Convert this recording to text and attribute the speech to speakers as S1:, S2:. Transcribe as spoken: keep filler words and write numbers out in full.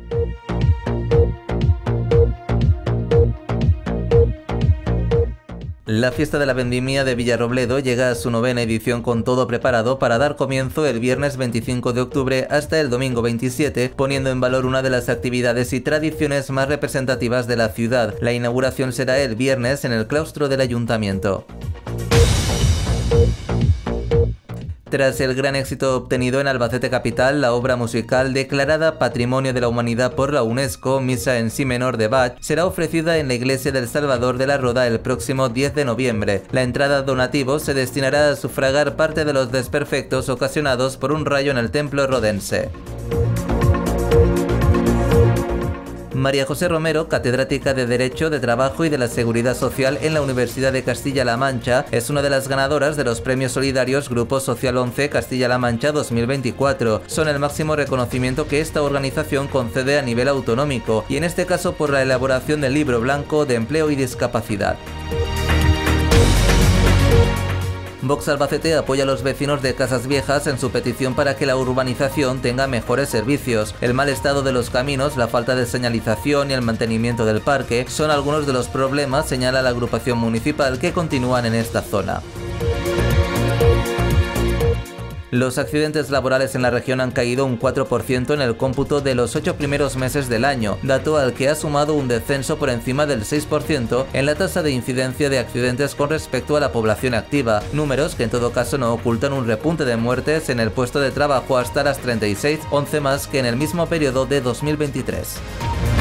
S1: La fiesta de la vendimia de Villarrobledo llega a su novena edición con todo preparado para dar comienzo el viernes veinticinco de octubre hasta el domingo veintisiete, poniendo en valor una de las actividades y tradiciones más representativas de la ciudad. La inauguración será el viernes en el claustro del ayuntamiento. Tras el gran éxito obtenido en Albacete capital, la obra musical declarada Patrimonio de la Humanidad por la UNESCO, Misa en Si menor de Bach, será ofrecida en la Iglesia del Salvador de la Roda el próximo diez de noviembre. La entrada donativo se destinará a sufragar parte de los desperfectos ocasionados por un rayo en el templo rodense. María José Romero, catedrática de Derecho, de Trabajo y de la Seguridad Social en la Universidad de Castilla-La Mancha, es una de las ganadoras de los premios solidarios Grupo Social once Castilla-La Mancha dos mil veinticuatro. Son el máximo reconocimiento que esta organización concede a nivel autonómico, y en este caso por la elaboración del Libro Blanco de Empleo y Discapacidad. Vox Albacete apoya a los vecinos de Casas Viejas en su petición para que la urbanización tenga mejores servicios. El mal estado de los caminos, la falta de señalización y el mantenimiento del parque son algunos de los problemas, señala la agrupación municipal, que continúan en esta zona. Los accidentes laborales en la región han caído un cuatro por ciento en el cómputo de los ocho primeros meses del año, dato al que ha sumado un descenso por encima del seis por ciento en la tasa de incidencia de accidentes con respecto a la población activa, números que en todo caso no ocultan un repunte de muertes en el puesto de trabajo hasta las treinta y seis, once más que en el mismo periodo de dos mil veintitrés.